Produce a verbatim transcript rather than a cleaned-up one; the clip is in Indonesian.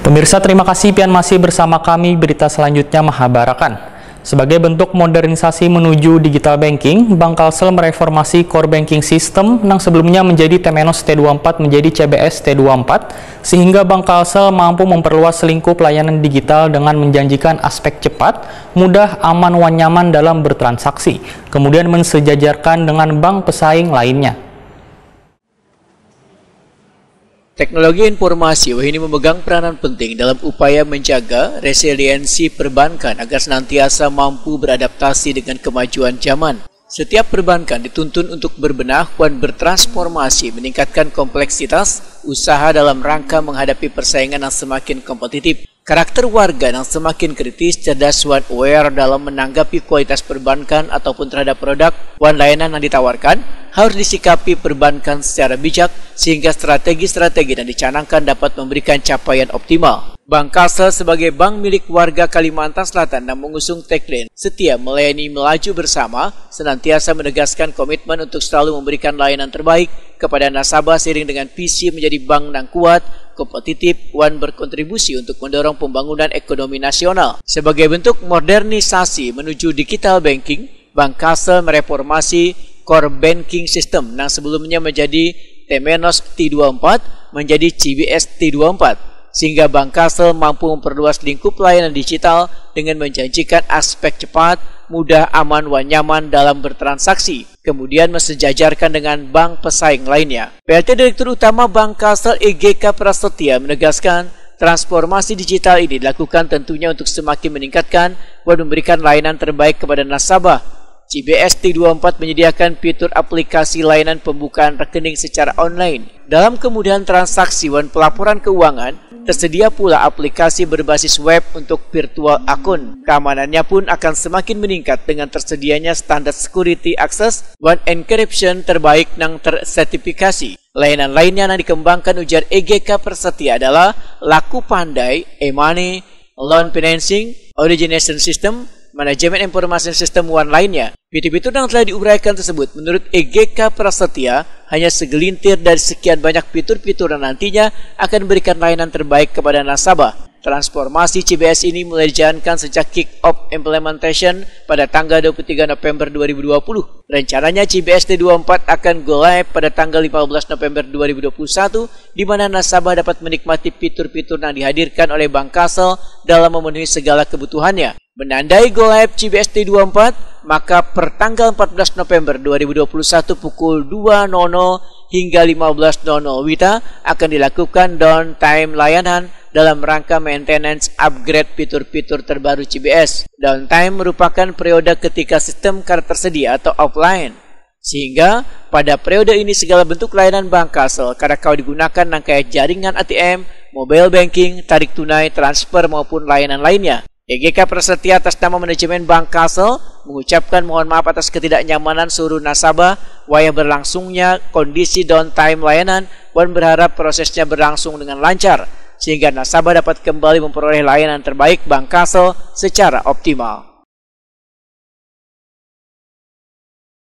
Pemirsa, terima kasih pian masih bersama kami. Berita selanjutnya Mahabarakan. Sebagai bentuk modernisasi menuju digital banking, Bank Kalsel mereformasi core banking system yang sebelumnya menjadi Temenos T dua puluh empat menjadi C B S T dua puluh empat, sehingga Bank Kalsel mampu memperluas lingkup layanan digital dengan menjanjikan aspek cepat, mudah, aman, dan nyaman dalam bertransaksi, kemudian mensejajarkan dengan bank pesaing lainnya. Teknologi informasi ini memegang peranan penting dalam upaya menjaga resiliensi perbankan agar senantiasa mampu beradaptasi dengan kemajuan zaman. Setiap perbankan dituntun untuk berbenah dan bertransformasi, meningkatkan kompleksitas usaha dalam rangka menghadapi persaingan yang semakin kompetitif. Karakter warga yang semakin kritis, cerdas, dan aware dalam menanggapi kualitas perbankan ataupun terhadap produk dan layanan yang ditawarkan harus disikapi perbankan secara bijak sehingga strategi-strategi yang dicanangkan dapat memberikan capaian optimal. Bank Kalsel sebagai bank milik warga Kalimantan Selatan yang mengusung tagline "Setia Melayani Melaju Bersama" senantiasa menegaskan komitmen untuk selalu memberikan layanan terbaik kepada nasabah seiring dengan visi menjadi bank yang kuat, kompetitif, dan berkontribusi untuk mendorong pembangunan ekonomi nasional. Sebagai bentuk modernisasi menuju digital banking, Bank Kalsel mereformasi core banking system yang sebelumnya menjadi Temenos T dua puluh empat menjadi C B S T dua puluh empat, sehingga Bank Kalsel mampu memperluas lingkup layanan digital dengan menjanjikan aspek cepat, mudah, aman, dan nyaman dalam bertransaksi, kemudian mensejajarkan dengan bank pesaing lainnya. P L T Direktur Utama Bank Kalsel E G K Prasetya menegaskan transformasi digital ini dilakukan tentunya untuk semakin meningkatkan dan memberikan layanan terbaik kepada nasabah. C B S T dua puluh empat menyediakan fitur aplikasi layanan pembukaan rekening secara online. Dalam kemudahan transaksi dan pelaporan keuangan, tersedia pula aplikasi berbasis web untuk virtual akun. Keamanannya pun akan semakin meningkat dengan tersedianya standar security access dan encryption terbaik yang tersertifikasi. Layanan lainnya yang dikembangkan ujar E G K Prasetya adalah Laku Pandai, e-money, loan financing, origination system, manajemen informasi sistem dan lainnya. Fitur-fitur yang telah diuraikan tersebut menurut E G K Prasetya hanya segelintir dari sekian banyak fitur-fitur yang nantinya akan memberikan layanan terbaik kepada nasabah. Transformasi C B S ini mulai dijalankan sejak kick-off implementation pada tanggal dua puluh tiga November dua ribu dua puluh. Rencananya C B S T dua puluh empat akan go live pada tanggal lima belas November dua ribu dua puluh satu, di mana nasabah dapat menikmati fitur-fitur yang dihadirkan oleh Bank Kalsel dalam memenuhi segala kebutuhannya. Menandai go live C B S T dua puluh empat, maka per tanggal empat belas November dua ribu dua puluh satu pukul dua nol nol hingga lima belas nol nol W I T A akan dilakukan downtime layanan dalam rangka maintenance upgrade fitur-fitur terbaru C B S. Downtime merupakan periode ketika sistem kartu tersedia atau offline. Sehingga pada periode ini segala bentuk layanan Bank Kalsel kadang kala digunakan rangkaian jaringan A T M, mobile banking, tarik tunai, transfer maupun layanan lainnya. E G K Prasetya atas nama manajemen Bank Kalsel mengucapkan mohon maaf atas ketidaknyamanan seluruh nasabah wayah berlangsungnya kondisi downtime layanan dan berharap prosesnya berlangsung dengan lancar sehingga nasabah dapat kembali memperoleh layanan terbaik Bank Kalsel secara optimal.